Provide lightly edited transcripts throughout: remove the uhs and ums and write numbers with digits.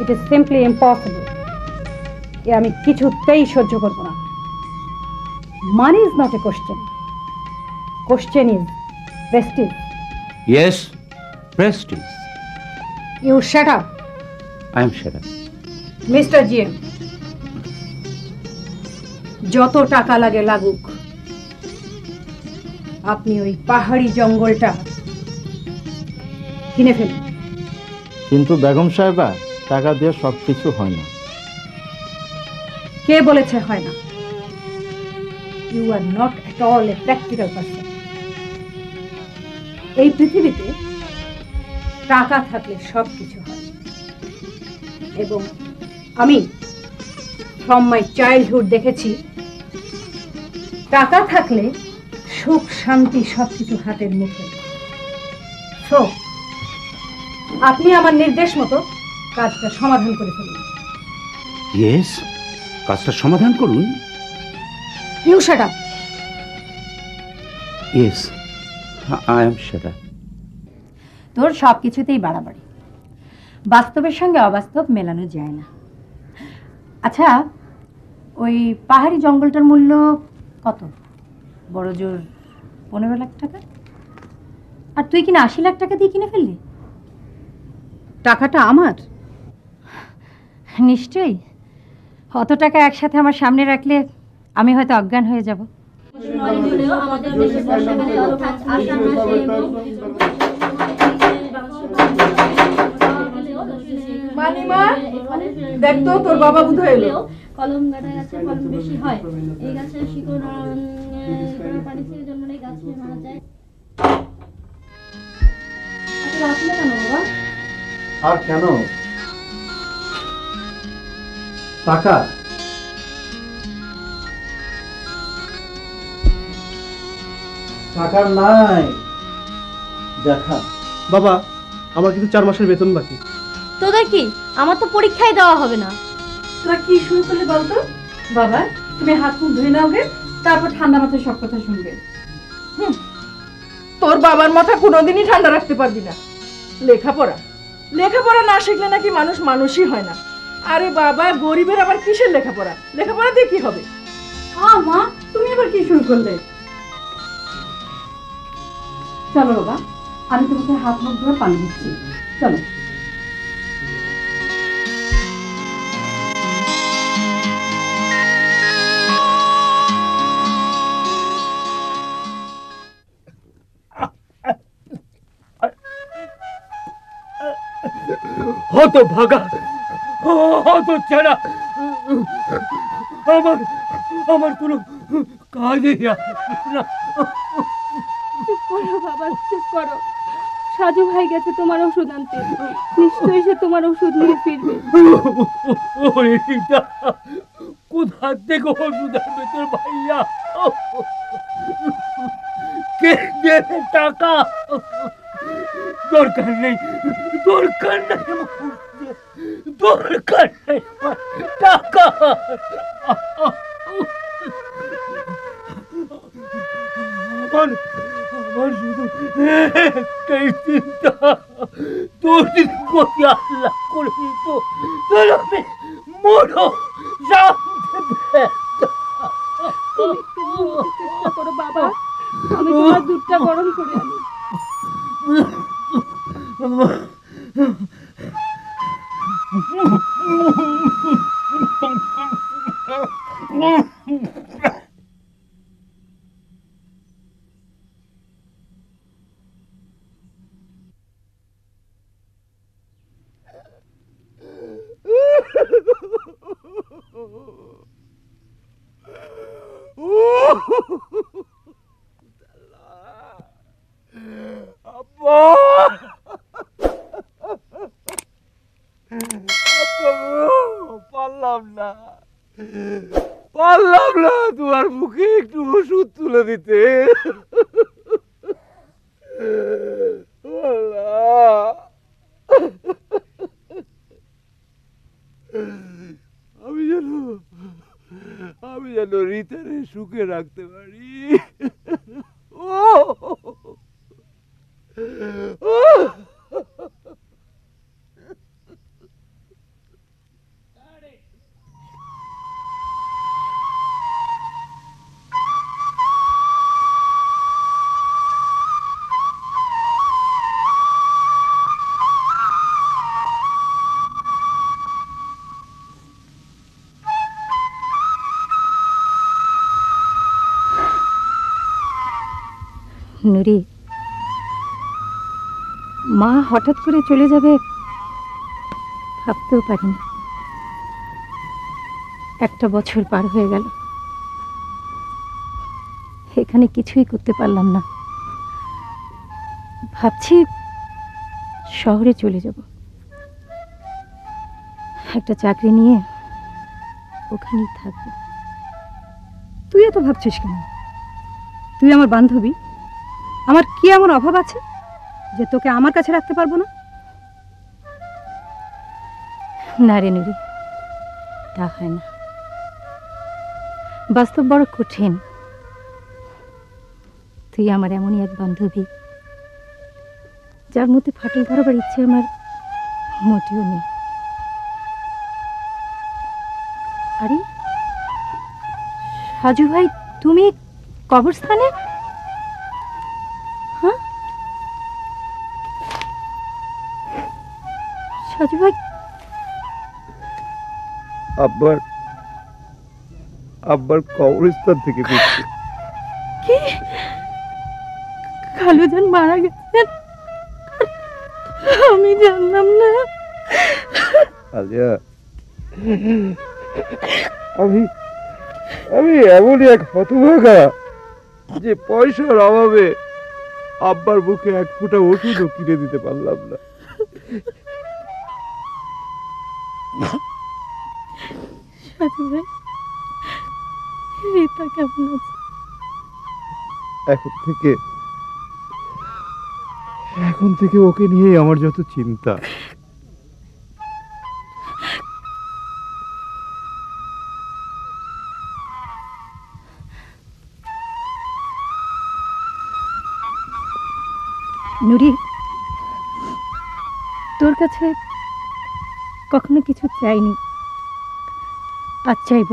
It is simply impossible. এ আমি কিছুতেই সহ্য করব না। Money is not a question, question is prestige. Yes, prestige. You shut up. I am shut up. Mister GM, যত টাকা লাগে লাগুক, আপনি ওই পাহাড়ি জঙ্গলটা কিনে ফেলুন। কিন্তু বেগম সাহেবা, টাকা দিয়ে সবকিছু হয় না। কে বলেছে হয় না? You are not at all a practical person. এই পৃথিবীতে টাকা থাকলে সবকিছু হয়, এবং আমি ফ্রম মাই চাইল্ডহুড দেখেছি টাকা থাকলে সুখ শান্তি সবকিছু হাতের মুঠোয়। সো আপনি আমার নির্দেশ মতো কাজটা সমাধান করে ফেলুন। ইয়েস, কাজটা সমাধান করুন। You shut up. Yes, I am shut up. তোর সব কিছুতেই বাড়াবাড়ি, বাস্তবের সঙ্গে অবাস্তব মেলানো যায় না। আচ্ছা, ওই পাহাড়ি জঙ্গলটার মূল্য কত? বড় জোর 15 লাখ টাকা। আর তুই কিনা 80 লাখ টাকা দিয়ে কিনে ফেললি? টাকাটা আমার? নিশ্চয়ই। অত টাকা একসাথে আমার সামনে রাখলে আমি হয়তো অজ্ঞান হয়ে যাব। দেখ তো, তোর বাবা বোধহয় এলো। কলম গাটা গাছে ফলন বেশি হয়। এই গাছের শিকড় পানি থেকে জন্মলে গাছ মারা যায়। আসলে কেন বাবা? আর কেন? টাকা। টাকা নাই দেখা। বাবা, আমার কিন্তু 4 মাসের বেতন বাকি। তোদের কি? আমার তো পরীক্ষায় দেওয়া হবে না। তোরা কি শুরু করলে বলতো? বাবা, তুমি হাত মুখ ধুয়ে নাও গে, তারপর ঠান্ডা মাথায় সব কথা শুনবে। তোর বাবার মাথা কোনোদিনই ঠান্ডা রাখতে পারবি না। লেখাপড়া লেখাপড়া না শিখলে নাকি মানুষ মানুষই হয় না। আরে বাবা, গরিবের আবার কিসের লেখাপড়া? লেখাপড়া দিয়ে কি হবে? মা, তুমি আবার কি শুরু করলে? চলো বাবা, আমি তোমাকে হাত মুখ ধুয়ে পানি দিচ্ছি। চলো। হত ভাগা, হত ছাড়া, আমার আমার কোনো কাজে না। চুপ করো বাবা, চুপ করো। সাজু ভাই গেছে তোমার ওষুধ আনতে, নিশ্চয়ই সে তোমার ওষুধ নিয়ে ফিরবে। ওরে সীতা, কোথা থেকে ওষুধ আনবে তোর ভাইয়া? কে দেবে টাকা? দরকার নেই, দরকার নেই, দরকার নেই টাকা। আমার শুধু একটাই চিন্তা, তোর যদি প্রতি আল্লাহ করে দিত তাহলে আমি মরো চেষ্টা করো বাবা, আমি তোমার দুধটা গরম করে আনি। পারলাম না তোমার মুখে একটু ওষুধ তুলে দিতে। আমি যেন রিতারে সুখে রাখতে পারি। নুরি, মা হঠাৎ করে চলে যাবে ভাবতেও পারিনি। একটা বছর পার হয়ে গেল, এখানে কিছুই করতে পারলাম না। ভাবছি শহরে চলে যাব, একটা চাকরি নিয়ে ওখানেই থাকবো। তুই এত ভাবছিস কেন? তুই আমার বান্ধবী, আমার কি এমন অভাব আছে যে তোকে আমার কাছে রাখতে পারবো না? না রে নুরি, তা হয় না। বাস্তব বড় কঠিন। তুই আমার এমনই এক বান্ধবী যার মধ্যে ফাটল ধরাবার ইচ্ছে আমার মোটেও নেই। আরে সাজু ভাই, তুমি কবরস্থানে? হ্যাঁ সাজু ভাই, আব্বার কবরস্থান থেকে ফিরছি। কি খালুজান মারা গেছেন? আমি জানলাম না। আলিয়া, আমি এমনই এক হতভাগা যে পয়সার অভাবে আব্বার মুখে এক ফোঁটা ওষুধও কিনে দিতে পারলাম না। সাজু ভাই, রীতা কেমন আছে? এখন থেকে ওকে নিয়েই আমার যত চিন্তা। নুরি, তোর কাছে কখনো কিছু চাইনি, আজ চাইব।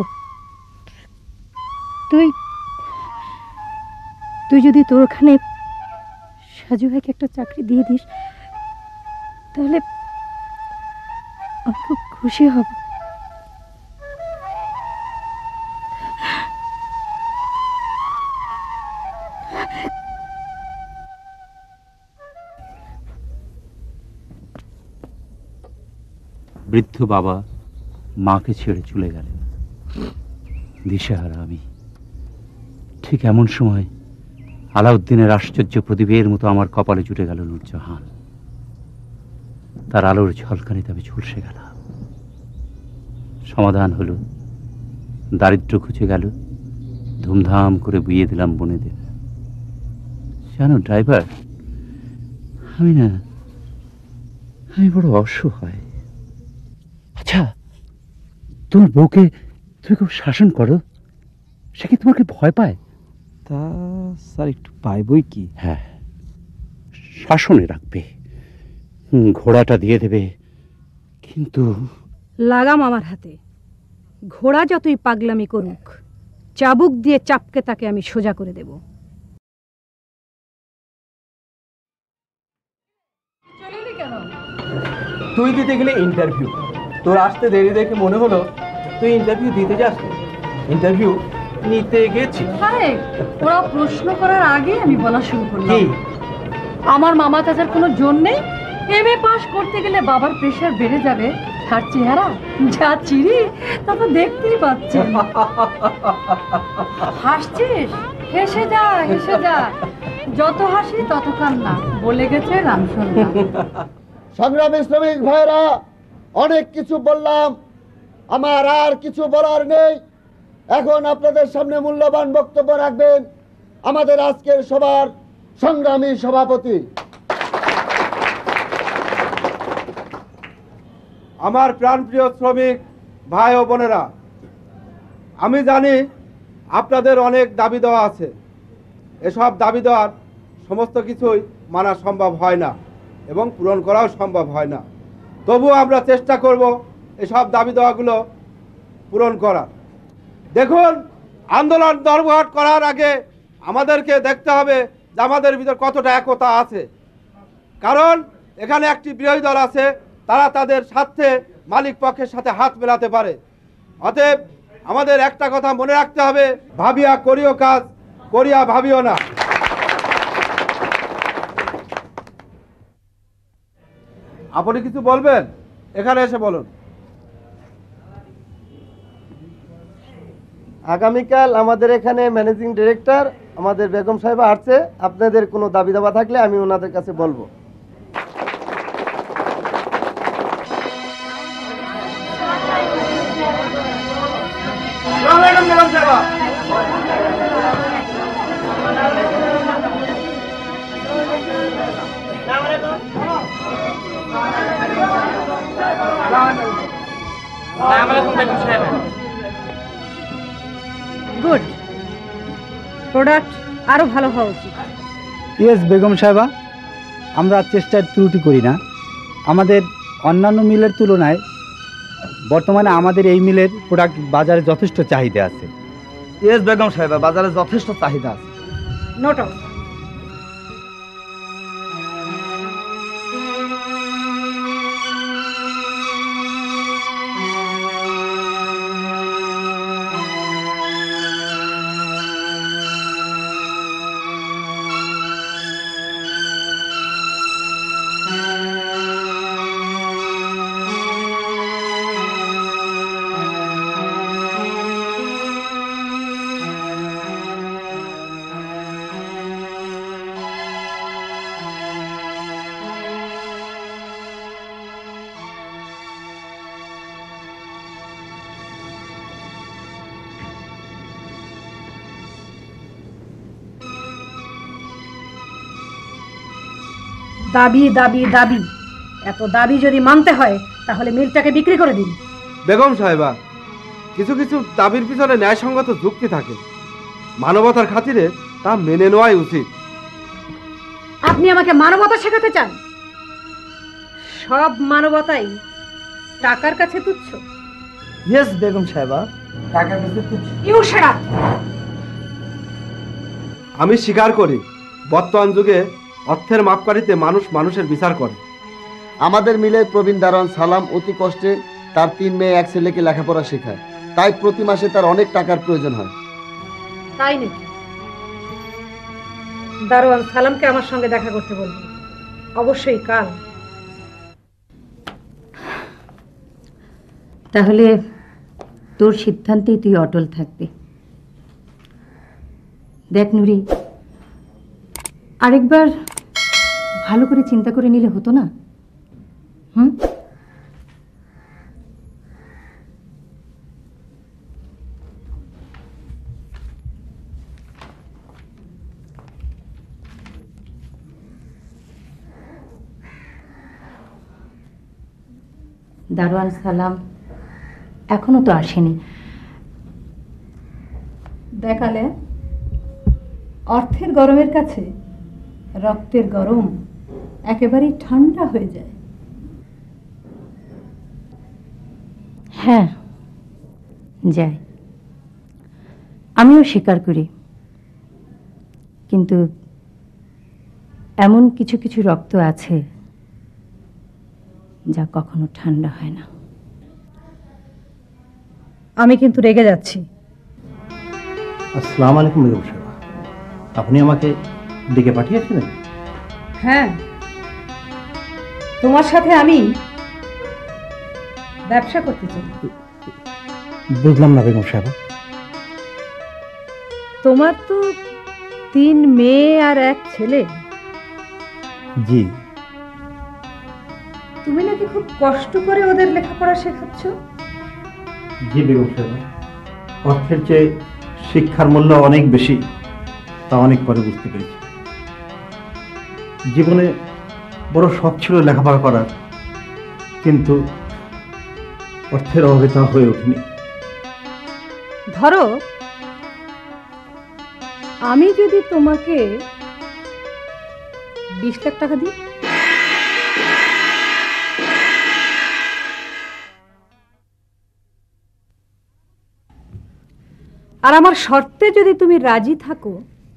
তুই যদি তোর ওখানে সাজু ভাইকে একটা চাকরি দিয়ে দিস, তাহলে আমি খুব খুশি হব। বৃদ্ধ বাবা মাকে ছেড়ে চলে গেলেন। দিশেহারা আমি। ঠিক এমন সময় আলাউদ্দিনের আশ্চর্য প্রদীপের মতো আমার কপালে জুটে গেল নূরজাহান। তার আলোর ঝলকানিতে আমি ঝলসে গেলাম। সমাধান হলো, দারিদ্র্য ঘুচে গেল। ধুমধাম করে বুইয়ে দিলাম বোনেদের। জানো ড্রাইভার, আমি বড় অসহায়। আচ্ছা, তোমার বউকে তুমি খুব শাসন করো, সে কি তোমাকে ভয় পায়? তা স্যার একটু পাইবই কি? হ্যাঁ, শাসনে রাখবে, ঘোড়াটা দিয়ে দেবে, কিন্তু লাগাম আমার হাতে। ঘোড়া যতই পাগলামি করুক, চাবুক দিয়ে চাপকে তাকে আমি সোজা করে দেব। তুই দিতে গেলে ইন্টারভিউ, তোর আসতে দেরি দেখে মনে হলো তুই ইন্টারভিউ দিতে যাস। ইন্টারভিউ নিতে গেছি। আরে ওরা প্রশ্ন করার আগে আমি বলা শুরু করলাম, কি আমার মামা চাচার কোনো জোর নেই। এমএ পাস করতে গেলে বাবার প্রেশার বেড়ে যাবে। তার চেহারা যা চিরি তা তো দেখতেই পাচ্ছি। হাসছিস? হেসে যা, হেসে যা। যত হাসি তত কান্না, বলে গেছে রামসন্ধ্যা। সংগ্রামী শ্রমিক ভাইরা, অনেক কিছু বললাম, আমার আর কিছু বলার নেই। এখন আপনাদের সামনে মূল্যবান বক্তব্য রাখবেন আমাদের আজকের সভার সংগ্রামী সভাপতি। আমার প্রাণপ্রিয় শ্রমিক ভাই ও বোনেরা, আমি জানি আপনাদের অনেক দাবি দেওয়া আছে। এসব দাবি দেওয়ার সমস্ত কিছুই মানা সম্ভব হয় না এবং পূরণ করাও সম্ভব হয় না। তবুও আমরা চেষ্টা করব এসব দাবি দেওয়াগুলো পূরণ করার। দেখুন, আন্দোলন ধর্মঘট করার আগে আমাদেরকে দেখতে হবে যে আমাদের ভিতর কতটা একতা আছে। কারণ এখানে একটি বিরোধী দল আছে, তারা তাদের স্বার্থে মালিক পক্ষের সাথে হাত মেলাতে পারে। অতএব আমাদের একটা কথা মনে রাখতে হবে, ভাবিয়া করিও কাজ, করিয়া ভাবিও না। আপনি কিছু বলবেন? এখানে এসে বলুন। আগামীকাল আমাদের এখানে ম্যানেজিং ডিরেক্টর আমাদের বেগম সাহেব আসছে, আপনাদের কোনো দাবি দাবা থাকলে আমি ওনাদের কাছে বলবো। গুড, প্রোডাক্ট আরো ভালো হওয়া উচিত। ইয়েস বেগম সাহেবা, আমরা চেষ্টার ত্রুটি করি না। আমাদের অন্যান্য মিলের তুলনায় বর্তমানে আমাদের এই মিলের প্রোডাক্ট বাজারে যথেষ্ট চাহিদা আছে। ইয়েস বেগম সাহেবা, বাজারে যথেষ্ট চাহিদা আছে। Not out. দাবি দাবি দাবি, এত দাবি যদি মানতে হয় তাহলে মিলটাকে বিক্রি করে দিন। বেগম সাহেবা, কিছু কিছু দাবির পিছনে ন্যায়সঙ্গত যুক্তি থাকে, মানবতার খাতিরে তা মেনে নেওয়াই উচিত। আপনি আমাকে মানবতা শেখাতে চান? সব মানবতাই টাকার কাছে তুচ্ছ। ইয়েস বেগম সাহেবা, টাকার কাছে তুচ্ছ। You shut up. আমি স্বীকার করি, বর্তমান যুগে অর্থের মাপকাঠিতে মানুষ মানুষের বিচার করে। আমাদের মিলের প্রবীণ দারোয়ান সালাম অতি কষ্টে তার 3 মেয়ে 1 ছেলেকে লেখাপড়া শেখায়, তাই প্রতি মাসে তার অনেক টাকার প্রয়োজন হয়। তাই নাকি? দারোয়ান সালামকে আমার সঙ্গে দেখা করতে বলবো, অবশ্যই কাল। তাহলে তোর সিদ্ধান্তেই তুই অটল থাকবি। দেখ নুরি, আরেকবার ভালো করে চিন্তা করে নিলে হতো না? দারোয়ান সালাম এখনো তো আসেনি। দেখালে অর্থের গরমের কাছে রক্তের গরম একেবারেই ঠান্ডা হয়ে যায়। হ্যাঁ যায়, আমিও স্বীকার করি, কিন্তু এমন কিছু কিছু রক্ত আছে যা কখনো ঠান্ডা হয় না। আমি কিন্তু রেগে যাচ্ছি। আসসালামু আলাইকুম বেগম সাহেব, আপনি আমাকে ডেকে পাঠিয়েছিলেন? হ্যাঁ, তোমার সাথে আমি ব্যবসা করতে চাই। বুঝলাম না বেগম সাহেব। তোমার তো 3 মেয়ে আর 1 ছেলে। জি। তুমি নাকি খুব কষ্ট করে ওদের লেখাপড়া শেখাচ্ছ? জি বেগম সাহেব, অর্থের চেয়ে শিক্ষার মূল্য অনেক বেশি, তা অনেক পরে বুঝতে পেরেছি। জীবনে বড় শখ ছিল লেখাপড়া করার, কিন্তু অর্থের অভাবে তা হয়ে ওঠেনি। ধরো আমি যদি তোমাকে 20 লাখ টাকা দিই, আর আমার শর্তে যদি তুমি রাজি থাকো,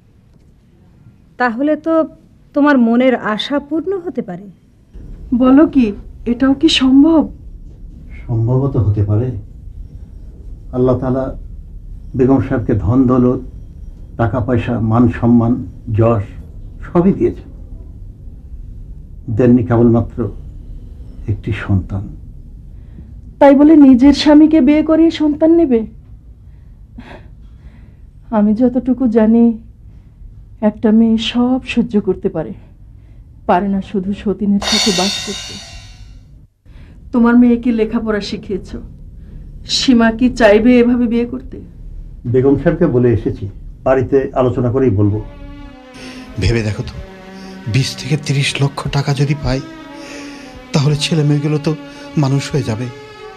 তাহলে তো তোমার মনের আশা পূর্ণ হতে পারে। বলো কি, এটাও কি সম্ভব? সম্ভবত হতে পারে। আল্লাহ তাআলা বেগম সাহেবকে ধন দৌলত, টাকা পয়সা, মান সম্মান, যশ সবই দিয়েছেন, দেননি কেবলমাত্র একটি সন্তান। তাই বলে নিজের স্বামীকে বিয়ে করিয়ে সন্তান নেবে? আমি যতটুকু জানি একটা মেয়ে সব সহ্য করতে পারে, পারে না শুধু সতীনের সাথে বাস করতে। তোমার মেয়েকে লেখাপড়া শিখিয়েছ, সীমা কি চাইবে এভাবে বিয়ে করতে? বেগম সাহেবকে বলে এসেছি, বাড়িতে আলোচনা করেই বলবো। ভেবে দেখো তো, 20 থেকে 30 লক্ষ টাকা যদি পাই, তাহলে ছেলে মেয়েগুলো তো মানুষ হয়ে যাবে।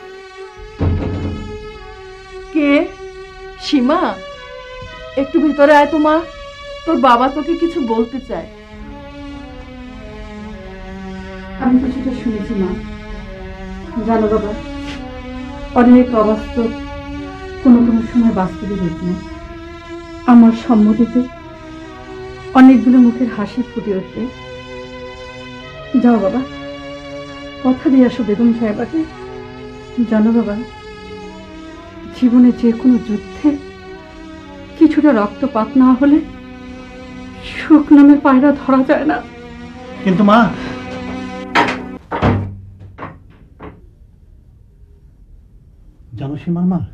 কে? সীমা, একটু ভিতরে আয় তো মা, তোর বাবা তোকে কিছু বলতে চায়। আমি কিছুটা শুনেছি মা। জানো বাবা, অনেক অবাস্তব কোনো কোনো সময় বাস্তবে রূপ নেয়। আমার সম্মতিতে অনেকগুলো মুখের হাসি ফুটে ওঠে। যাও বাবা, কথা দিয়ে আসো বেগম সাহেবাকে। জানো বাবা, জীবনে যে কোনো যুদ্ধে কিছুটা রক্তপাত না হলে সুখ নামের পায়রা ধরা যায় না। কিন্তু মা, জানো সীমার মা,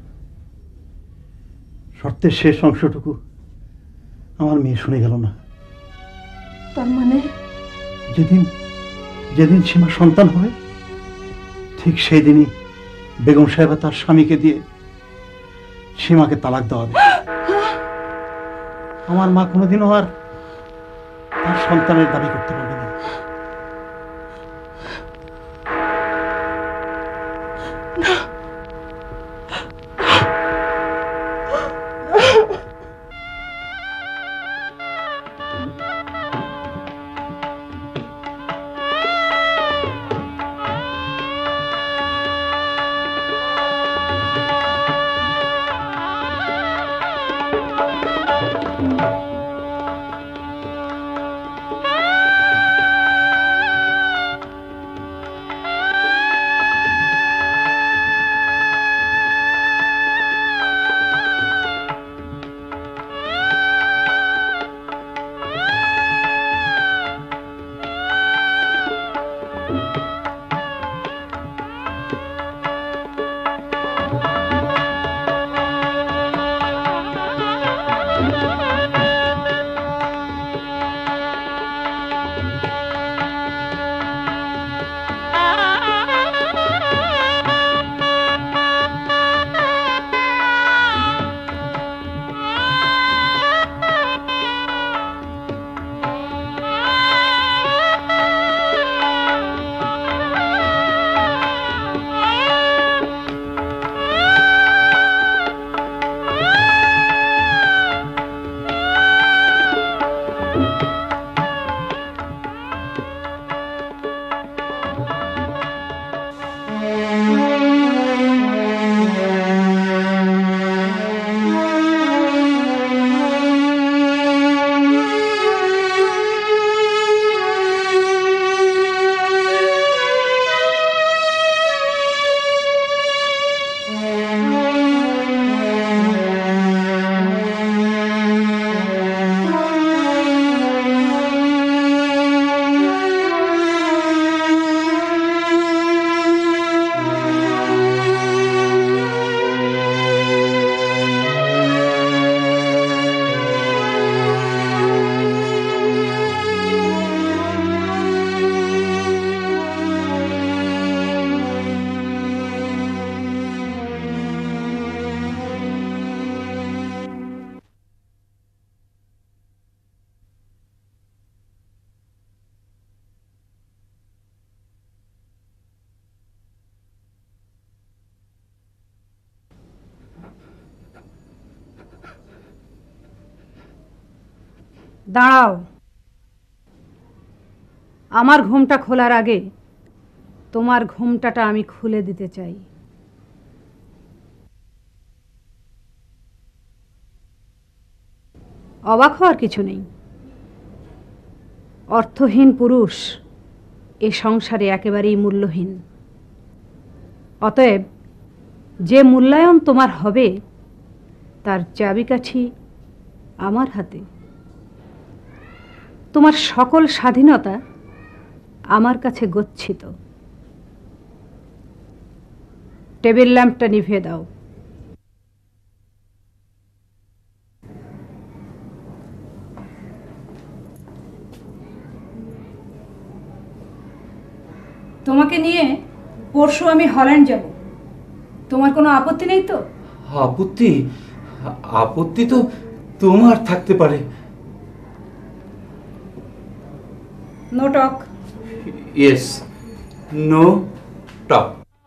শর্তের শেষ অংশটুকু আমার মেয়ে শুনে গেল না। তার মানে যেদিন যেদিন সীমা সন্তান হবে, ঠিক সেই দিনই বেগম সাহেবা তার স্বামীকে দিয়ে সীমাকে তালাক দেওয়া হবে। আমার মা কোনোদিনও আর তার সন্তানের দাবি করতে পারবে না। দাঁড়াও, আমার ঘুমটা খোলার আগে তোমার ঘুমটাটা আমি খুলে দিতে চাই। অবাক হওয়ার কিছু নেই। অর্থহীন পুরুষ এ সংসারে একেবারেই মূল্যহীন। অতএব যে মূল্যায়ন তোমার হবে তার চাবিকাঠি আমার হাতে। তোমার সকল স্বাধীনতা আমার কাছে গচ্ছিত। টেবিল ল্যাম্পটা নিভিয়ে দাও। তোমাকে নিয়ে পরশু আমি হল্যান্ড যাব, তোমার কোনো আপত্তি নেই তো? আপত্তি? আপত্তি তো তোমার থাকতে পারে। No talk. Yes, no talk.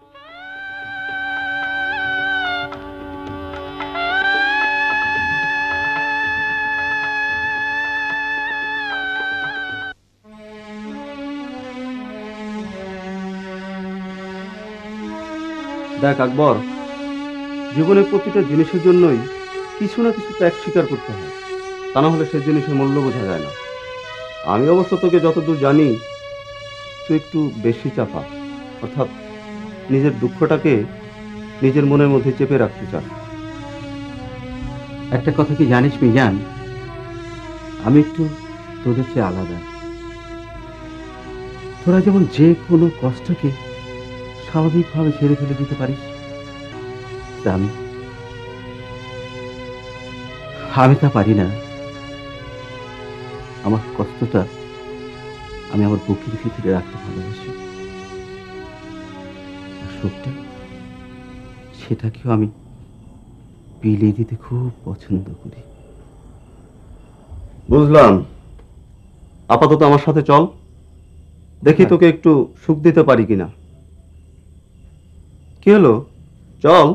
দেখ আকবর, জীবনে প্রতিটা জিনিসের জন্যই কিছু না কিছু ত্যাগ স্বীকার করতে হয়, তা না হলে সেই জিনিসের মূল্য বোঝা যায় না। আমি অবশ্য তোকে যতদূর জানি তুই একটু বেশি চাপা, অর্থাৎ নিজের দুঃখটাকে নিজের মনের মধ্যে চেপে রাখতে চাস। একটা কথা কি জানিস মিজান, আমি একটু তোদের চেয়ে আলাদা। তোরা যেমন যে কোনো কষ্টকে স্বাভাবিকভাবে ছেড়ে ফেলে দিতে পারিস, তা আমি তা পারি না। আমার কষ্টটা আমি আমার বুকের ভিতরে রাখতে ভালোবাসি, সুখটা সেটাকেও আমি বিলিয়ে দিতে খুব পছন্দ করি। বুঝলাম, আপাতত আমার সাথে চল, দেখি তোকে একটু সুখ দিতে পারি কিনা। কি হলো, চল।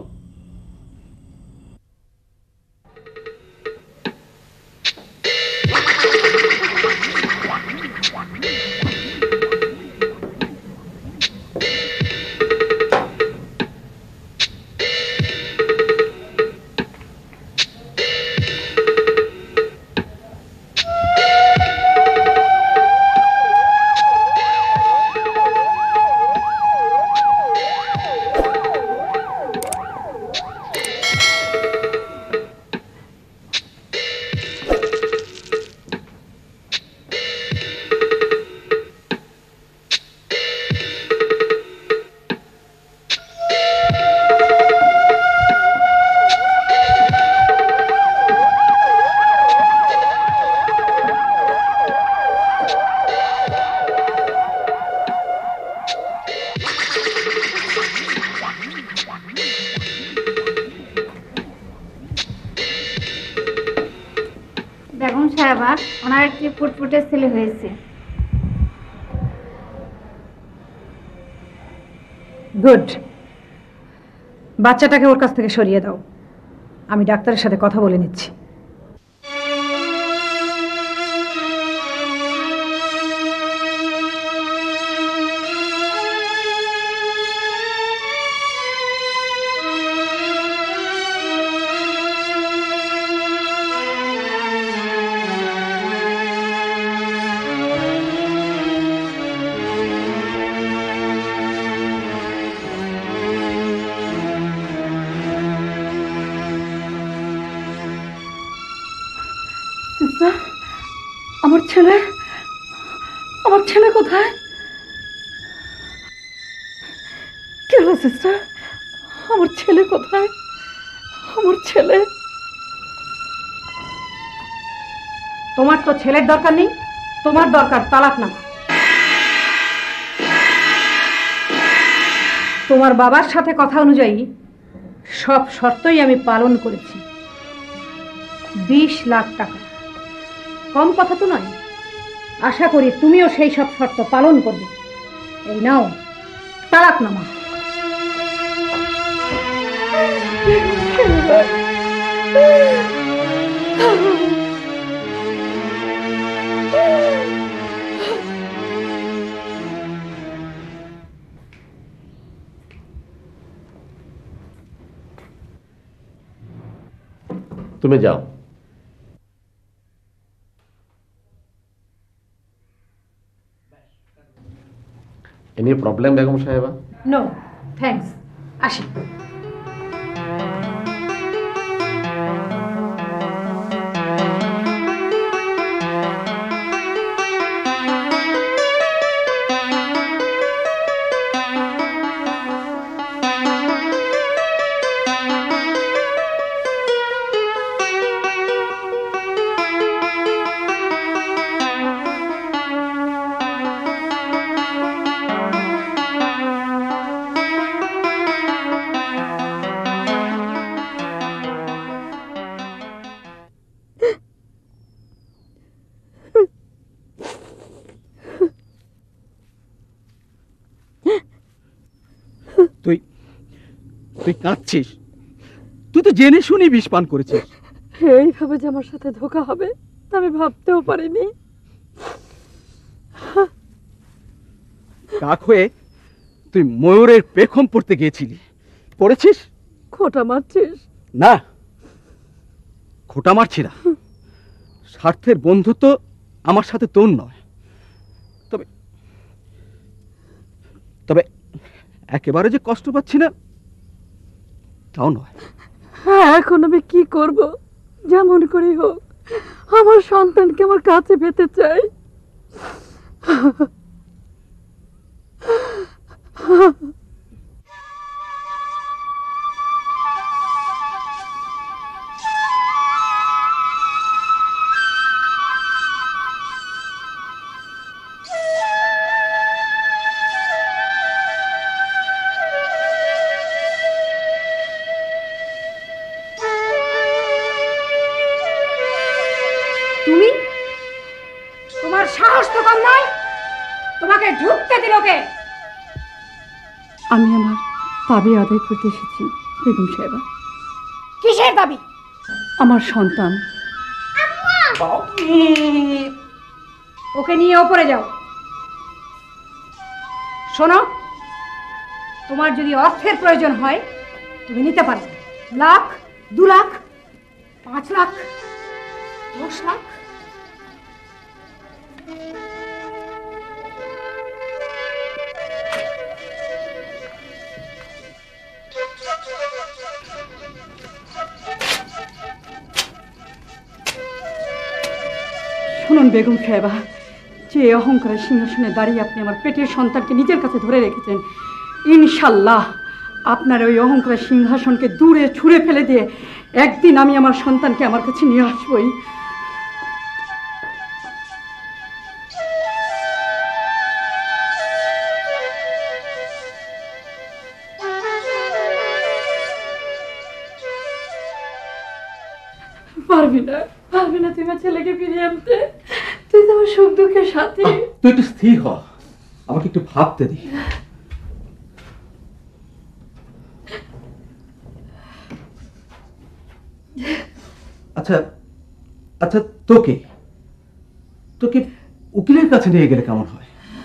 বেগম সাহেবা, ওনার একটি ফুটফুটে ছেলে হয়েছে। গুড। বাচ্চাটাকে ওর কাছ থেকে সরিয়ে দাও, আমি ডাক্তারের সাথে কথা বলে নিচ্ছি। আমার ছেলে, আমার ছেলে কোথায়? কি হলো সিস্টার, আমার ছেলে কোথায়? আমার ছেলে? তোমার তো ছেলের দরকার নেই, তোমার দরকার তালাকনামা। তোমার বাবার সাথে কথা অনুযায়ী সব শর্তই আমি পালন করেছি। 20 লাখ টাকা কম কথা তো নয়। আশা করি তুমিও সেই সব শর্ত পালন করবে। এই নাও তালাকনামা। তুমি যাও। এনি প্রবলেম বেগম সাহেবা? নো থ্যাঙ্কস, আসি। তুই তুই কাঁদছিস? তুই তো জেনে শুনি বিষ পান করেছিস। এইভাবে যে আমার সাথে ধোঁকা হবে তা আমি ভাবতেও পারিনি। কাক হয়ে তুই ময়ূরের পেখম পড়তে গিয়েছিলি, পড়েছিস? খোঁটা মারছিস? না, খোঁটা মারছি না। স্বার্থের বন্ধুত্ব আমার সাথে তোর নয়। তবে তবে একেবারে যে কষ্ট পাচ্ছি না তাও নয়। হ্যাঁ, এখন আমি কি করব? যেমন করেই হোক আমার সন্তানকে আমার কাছে পেতে চাই। তুমি, তোমার সাহস তো কম নয়, তোমাকে ঢুকতে দিল কে? আমি আমার দাবি আদায় করতে এসেছি বেগম সাহেবা। কিসের দাবি? আমার সন্তান। ওকে নিয়ে ওপরে যাও। শোনো, তোমার যদি অর্থের প্রয়োজন হয় তুমি নিতে পারো। লাখ, 2 লাখ, 5 লাখ, 10 লাখ। শুনুন বেগম সাহেবা, যে অহংকারের সিংহাসনে দাঁড়িয়ে আপনি আমার পেটের সন্তানকে নিজের কাছে ধরে রেখেছেন, ইনশাল্লাহ আপনার ওই অহংকারের সিংহাসনকে দূরে ছুঁড়ে ফেলে দিয়ে একদিন আমি আমার সন্তানকে আমার কাছে নিয়ে আসবই। পারবি না, পারবি না তুই আমার ছেলেকে ফিরিয়ে আনতে। তুই তো আমার সুখ দুঃখের সাথী। তুই একটু স্থির হ, আমাকে একটু ভাবতে দি। আচ্ছা আচ্ছা, তোকে তোকে উকিলের কাছে নিয়ে গেলে কেমন হয়?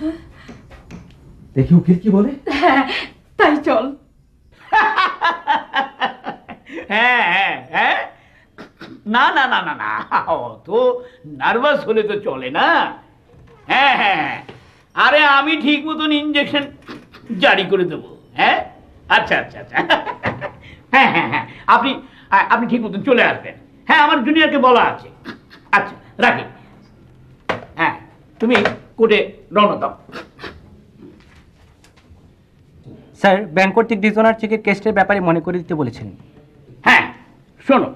দেখি উকিল কি বলে। হ্যাঁ, তাই চল। হ্যাঁ হ্যাঁ হ্যাঁ, না না না না না, অত নার্ভাস হলে তো চলে না। হ্যাঁ হ্যাঁ, আরে আমি ঠিক মতন ইঞ্জেকশন জারি করে দেবো। হ্যাঁ, আচ্ছা আচ্ছা আচ্ছা, হ্যাঁ হ্যাঁ হ্যাঁ, আপনি আপনি ঠিক মতন চলে আসবেন। হ্যাঁ, আমার জুনিয়রকে বলা আছে। আচ্ছা, রাখি। হ্যাঁ, তুমি কোর্টে রওনা দাও। স্যার, ব্যাংক কর্তৃক ডিসঅনার চেকের কেসের ব্যাপারে মনে করে দিতে বলেছেন। হ্যাঁ, শোনো,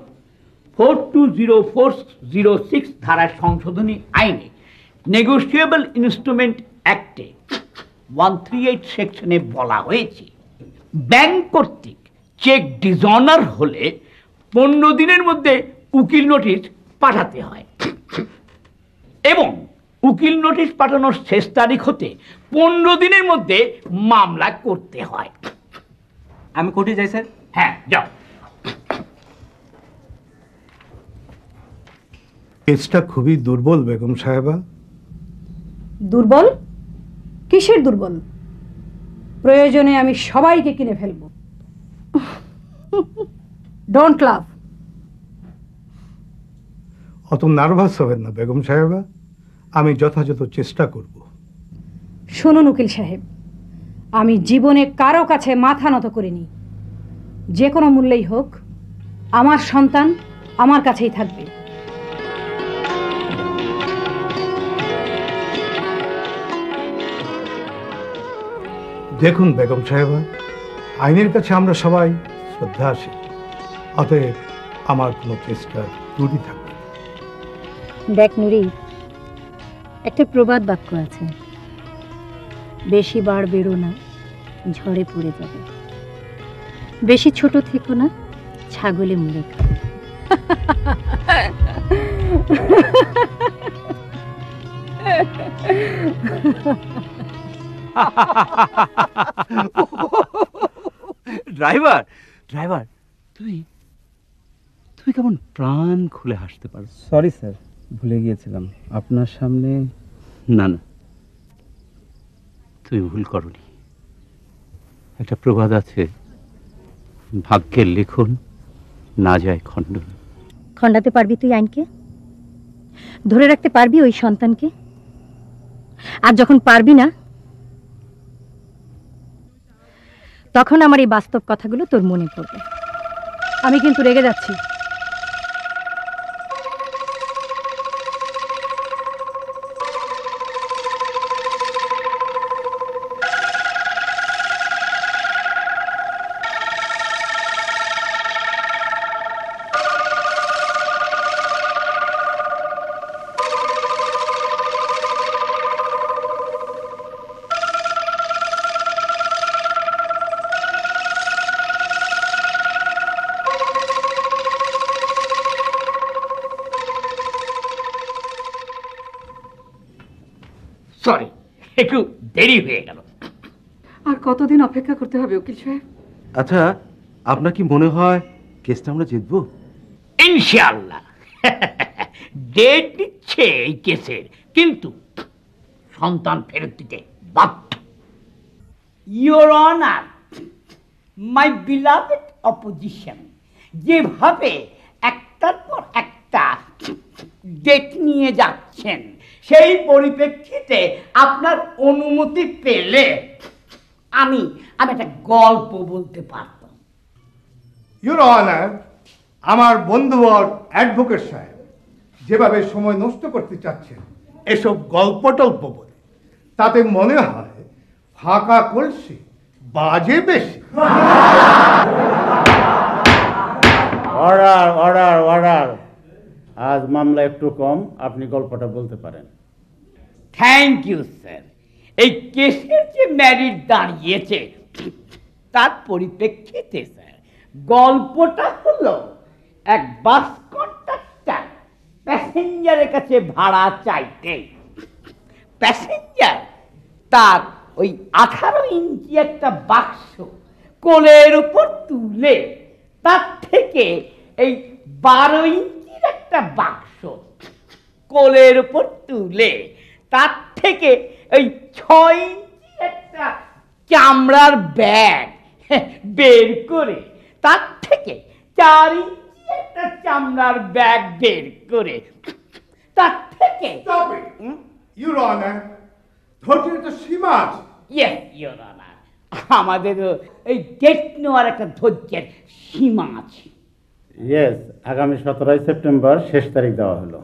420406 ধারার সংশোধনী আইনে নেগোশিয়েবল ইনস্ট্রুমেন্ট অ্যাক্টে 138 সেকশনে বলা হয়েছে, ব্যাংক কর্তৃক চেক ডিসঅনার হলে 15 দিনের মধ্যে উকিল নোটিশ পাঠাতে হয় এবং উকিল নোটিশ পাঠানোর শেষ তারিখ হতে 15 দিনের মধ্যে মামলা করতে হয়। আমি কোর্টে যাই স্যার? হ্যাঁ, যাও। কেসটা খুবই দুর্বল বেগম সাহেবা। দুর্বল? কিসের দুর্বল? প্রয়োজনে আমি সবাইকে কিনে ফেলবো। Don't love. অত নার্ভাস হবেন না বেগম সাহেবা, আমি যথাযথ চেষ্টা করব। শুনুন উকিল সাহেব, আমি জীবনে কারো কাছে মাথা নত করিনি। যে কোনো মূল্যেই হোক আমার সন্তান আমার কাছেই থাকবে। দেখুন বেগম সাহেবা, আইনের কাছে আমরা সবাই শ্রদ্ধাশীল, অতএব আমার কোনো চেষ্টা ত্রুটি থাকবে। দেখ নুরি, একটা প্রবাদ বাক্য আছে, বেশি বার বেরো না, ঝড়ে পড়ে যাবে। বেশি ছোট থেকো না, ছাগলে মুড়ে খাবে। ড্রাইভার ড্রাইভার তুই তুই কেমন প্রাণ খুলে হাসতে পারো? সরি স্যার, ভুলে গিয়েছিলাম আপনার সামনে। না না, তুমি ভুল করনি। একটা প্রবাদ আছে, ভাগ্যের লিখন না যায় খণ্ডন। খণ্ডাতে পারবি তুই আইনকে? ধরে রাখতে পারবি ওই সন্তানকে? আর যখন পারবি না, তখন আমার এই বাস্তব কথাগুলো তোর মনে পড়বে। আমি কিন্তু রেগে যাচ্ছি। সরি, একটু দেরি হয়ে গেল। আর কতদিন অপেক্ষা করতে হবে উকিল সাহেব? আচ্ছা, আপনার কি মনে হয় কেসটা আমরা জিতবো? ইনশাআল্লাহ। ডেট নিচ্ছে এই কেসের, কিন্তু সন্তান ফেরত দিতে বাধ্য। Your honour, my beloved opposition যেভাবে একটার পর একটা ডেট নিয়ে যাচ্ছেন, সেই পরিপ্রেক্ষিতে আপনার অনুমতি পেলে আমি একটা গল্প বলতে পারতাম। ইউর অনার, আমার বন্ধুবর অ্যাডভোকেট সাহেব যেভাবে সময় নষ্ট করতে চাচ্ছেন এসব গল্প টল্প বলে, তাতে মনে হয় ফাঁকা কলসি বাজে বেশি। অর্ডার অর্ডার অর্ডার, আজ মামলা একটু কম, আপনি গল্পটা বলতে পারেন। Thank you sir. এই কেসের যে ম্যারিট দাঁড়িয়েছে তার পরিপ্রেক্ষিতে স্যার গল্পটা হলো, এক বাস কন্ডাক্টর প্যাসেঞ্জারের কাছে ভাড়া চাইতে প্যাসেঞ্জার তার ওই 18 ইঞ্চি একটা বাক্স কোলের উপর তুলে তার থেকে এই 12 ইঞ্চির একটা বাক্স কোলের উপর তুলে তার থেকে ওই 6 ইঞ্চি একটা চামড়ার ব্যাগ বের করে তার থেকে 4 ইঞ্চি একটা চামড়ার ব্যাগ বের করে তার থেকে ইউর অনার, ধৈর্যের তো সীমা আছে। ইয়েস ইউর অনার, আমাদেরও এই ডেট নেওয়ার একটা ধৈর্যের সীমা আছে। ইয়েস, আগামী 17 সেপ্টেম্বর শেষ তারিখ দেওয়া হলো।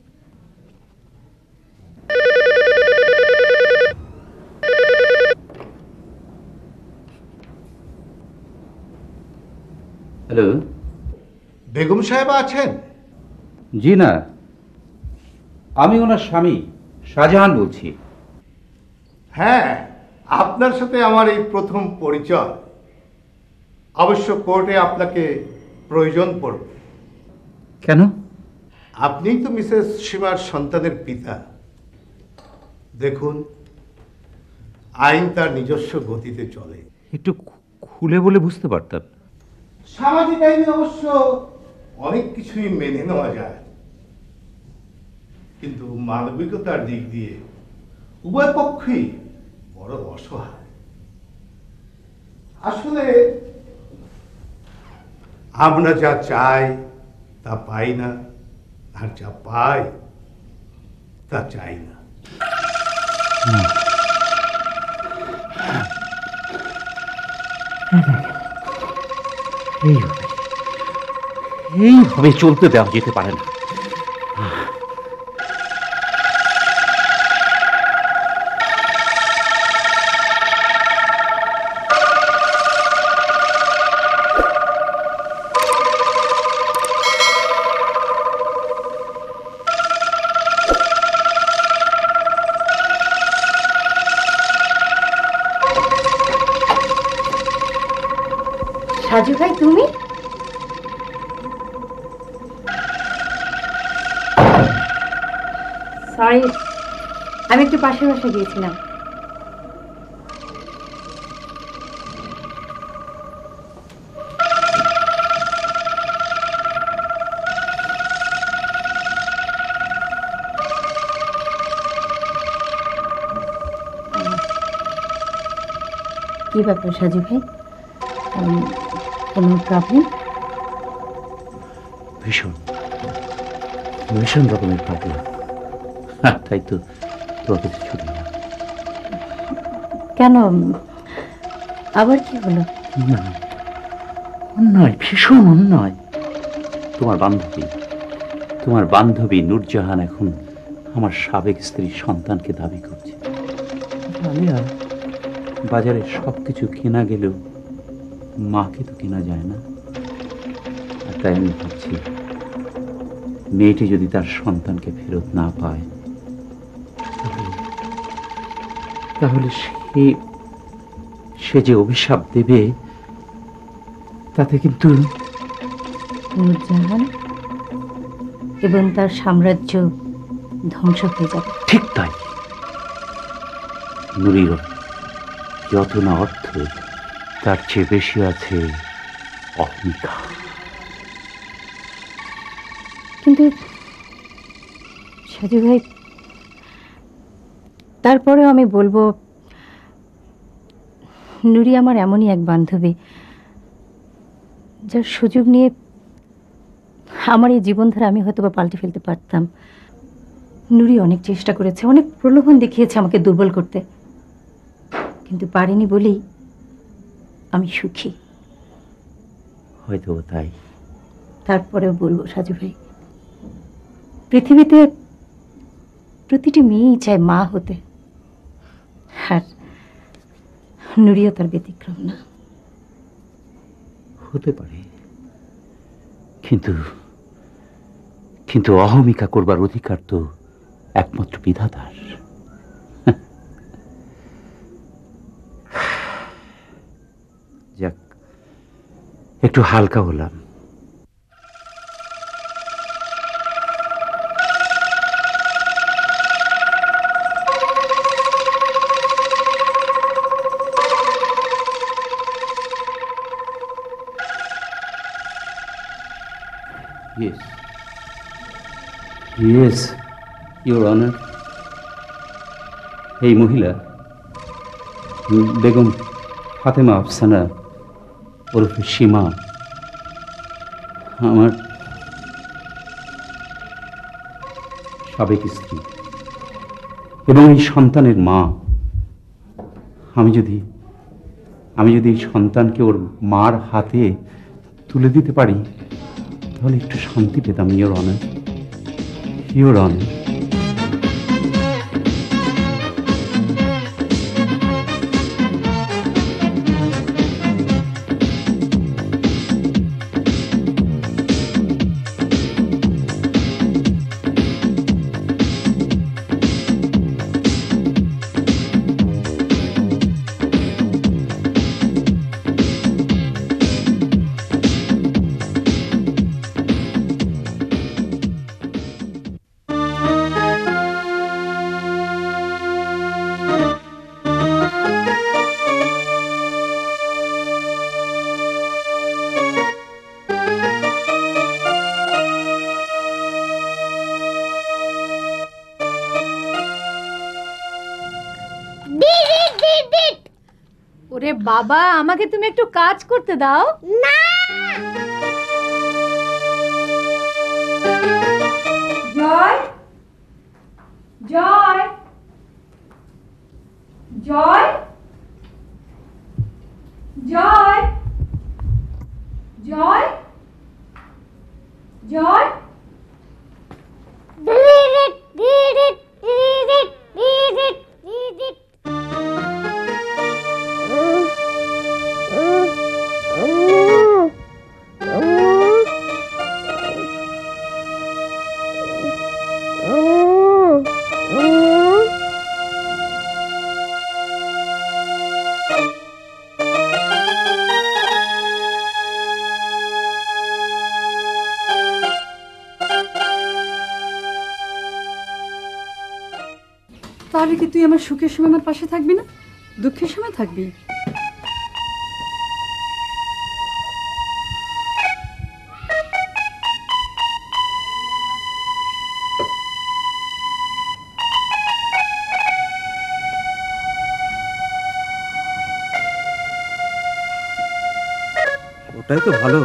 হ্যালো, বেগম সাহেব আছেন? জি না, আমি ওনার স্বামী শাহজাহান বলছি। হ্যাঁ, আপনার সাথে আমার এই প্রথম পরিচয়। অবশ্য কোর্টে আপনাকে প্রয়োজন পড়বে। কেন? আপনিই তো মিসেস সীমার সন্তানের পিতা। দেখুন, আইন তার নিজস্ব গতিতে চলে। একটু খুলে বলে বুঝতে পারতাম। সামাজিক আইনে অবশ্য অনেক কিছুই মেনে নেওয়া যায়, কিন্তু মানবিকতার দিক দিয়ে উভয় পক্ষই বড় অসহায়। আসলে আমরা যা চাই তা পাই না, আর যা পাই তা চাই না। এইভাবে চলতে দেওয়া যেতে পারে না। সাজু ভাই, তুমি? সরি, আমি একটু পাশের বাসায় গিয়েছিলাম। কি ব্যাপার সাজু ভাই, কোনো প্রবলেম? ভীষণ ভীষণ রকমের প্রবলেম। তাই তো তোকে ছুটি না। কেন, আবার কি হলো? না, অন্যায়, ভীষণ অন্যায়। তোমার বান্ধবী নূরজাহান এখন আমার সাবেক স্ত্রীর সন্তানকে দাবি করছে। আলিয়া, বাজারে সবকিছু কেনা গেলেও মাকে তো কেনা যায় না। আর তাই আমি ভাবছি, মেয়েটি যদি তার সন্তানকে ফেরত না পায়, তাহলে সে যে অভিশাপ দেবে, তাতে কিন্তু নূরজাহান এবং তার সাম্রাজ্য ধ্বংস হয়ে যাবে। ঠিক তাই। নুরির যত না অর্থ, তার চেয়ে বেশি আছে অহমিকা। কিন্তু সাজু ভাই, তারপরেও আমি বলবো, নুরি আমার এমনই এক বান্ধবী যার সুযোগ নিয়ে আমার এই জীবনধারা আমি হয়তো বা পাল্টে ফেলতে পারতাম। নুরি অনেক চেষ্টা করেছে, অনেক প্রলোভন দেখিয়েছে আমাকে দুর্বল করতে, কিন্তু পারেনি বলেই আমি সুখী। হয়তো তাই। তারপরেও বলবো সাজু ভাই, পৃথিবীতে প্রতিটি মেয়েই চায় মা হতে, আর নুরিও তার ব্যতিক্রম না। হতে পারে, কিন্তু অহমিকা করবার অধিকার তো একমাত্র বিধাতার। যাক, একটু হালকা হলাম। Yes. Yes, Your Honor. এই মহিলা বেগম ফাতেমা আফসানা ওরফে সীমা আমার সাবেক স্ত্রী এবং এই সন্তানের মা। আমি যদি এই সন্তানকে ওর মার হাতে তুলে দিতে পারি, তাহলে একটু শান্তি পেতাম। Your honour, your honour. ওরে বাবা, আমাকে তুমি একটু কাজ করতে দাও না। জয়, জয়, জয়, জয়, জয়, জয়। তাহলে কি তুই আমার সুখের সময় আমার পাশে থাকবি না, দুঃখের সময় থাকবি? ওটাই তো ভালো।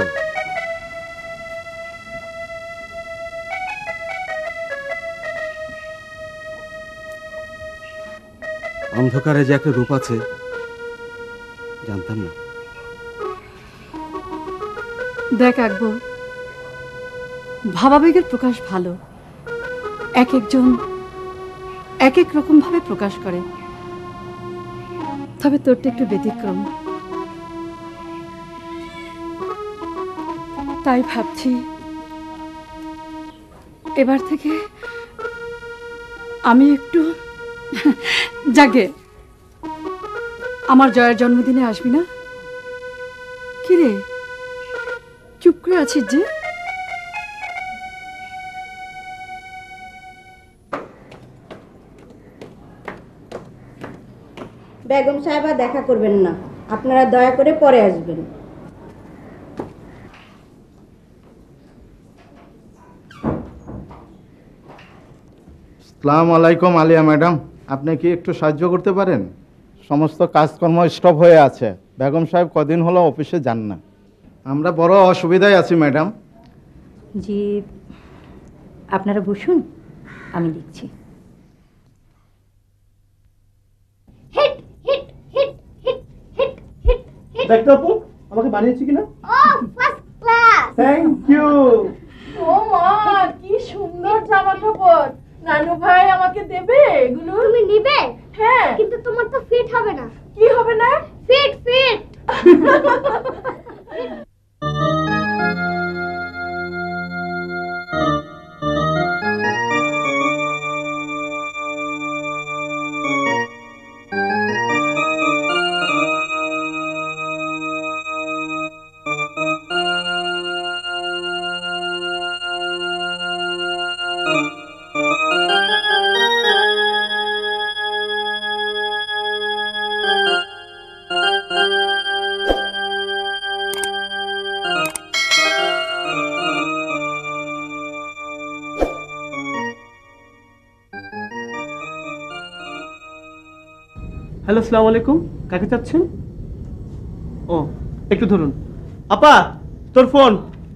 অন্ধকারে যে একটা রূপ আছে জানতাম না। দেখ আকবর, ভাবাবেগের প্রকাশ ভালো, এক একজন এক এক রকম ভাবে প্রকাশ করে, তবে তোরটা একটু ব্যতিক্রম। তাই ভাবছি এবার থেকে আমি একটু জাগে। আমার জয়ের জন্মদিনে আসবি না? কিরে চুপ করে আছিস যে? বেগম সাহেবা দেখা করবেন না, আপনারা দয়া করে পরে আসবেন। আসসালামু আলাইকুম আলিয়া ম্যাডাম, আপনি কি একটু সাহায্য করতে পারেন? সমস্ত কাজকর্ম স্টপ হয়ে আছে, বেগম সাহেব কদিন হলো অফিসে যান না। আমরা বড় অসুবিধায় আছি ম্যাডাম। জি, আপনারা বসুন, আমি দেখছি। দেখতে আপু আমাকে বানিয়েছি কিনা? First class. Thank you. ও মা, কি সুন্দর জামা কাপড়! নানু ভাই আমাকে দেবে এগুলো? তুমি নিবে? হ্যাঁ। কিন্তু তোমার তো ফিট হবে না। কি হবে না? Fit fit. হ্যালো, আসসালামু আলাইকুম। কাকে চাচ্ছেন? ও একটু ধরুন। আপা তোর ফোন।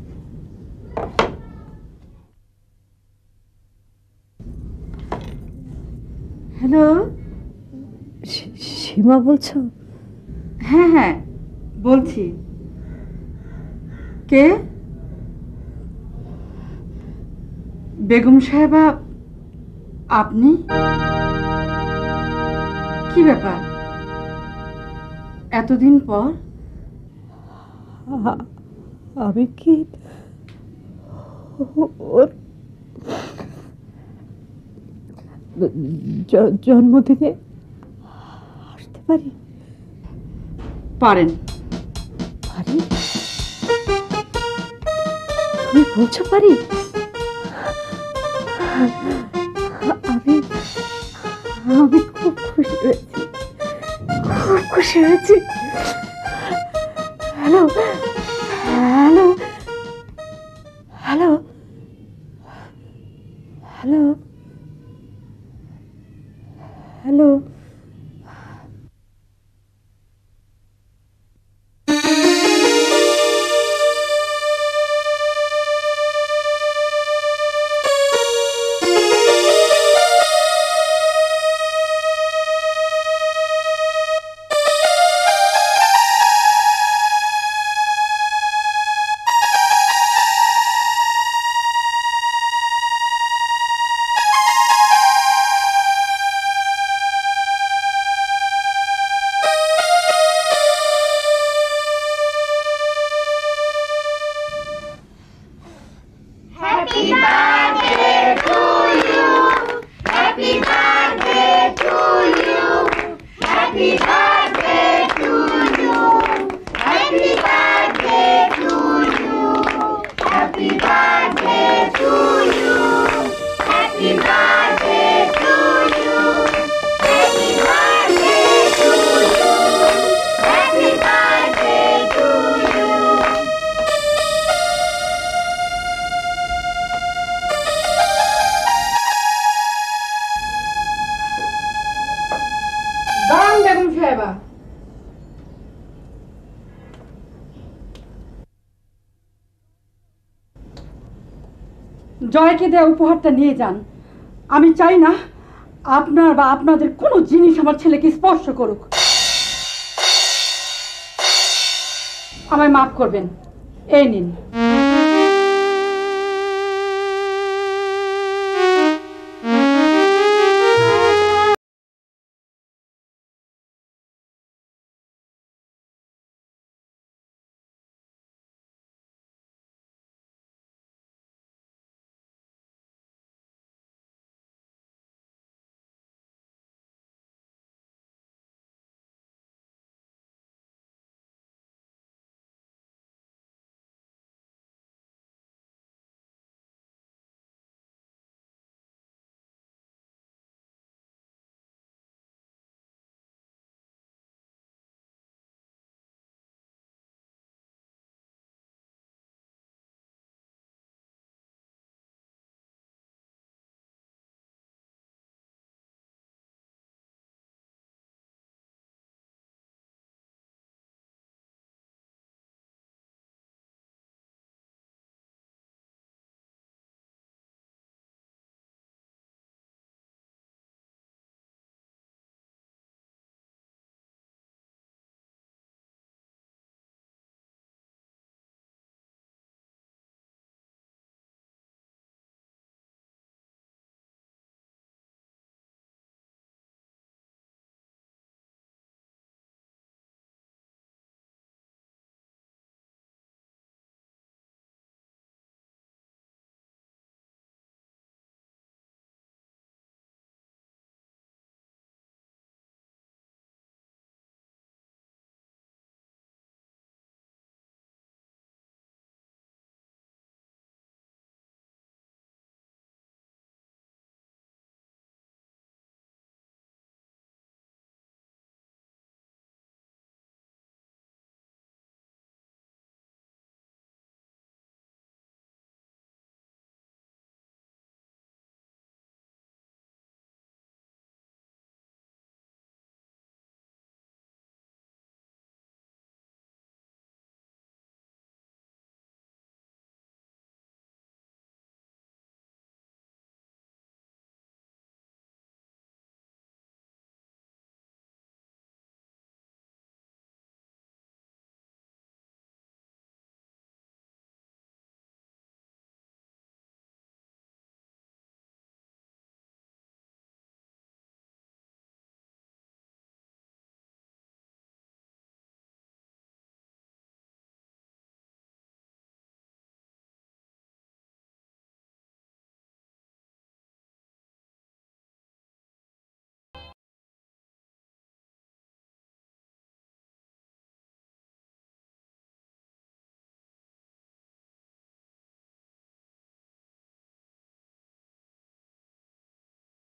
হ্যালো, সীমা বলছো? হ্যাঁ হ্যাঁ বলছি। কে? বেগম সাহেবা আপনি? কি ব্যাপার এতদিন পর? আমি কি ওর জন্মদিনে আসতে পারি? পারেন। পারি? তুমি বলছো পারি? আমি আমি খুব খুশি হয়েছি, খুব খুশি হয়েছি। Hello hello hello hello hello. জয়কে দেওয়া উপহারটা নিয়ে যান। আমি চাই না আপনার বা আপনাদের কোনো জিনিস আমার ছেলেকে স্পর্শ করুক। আমায় মাফ করবেন, এই নিন।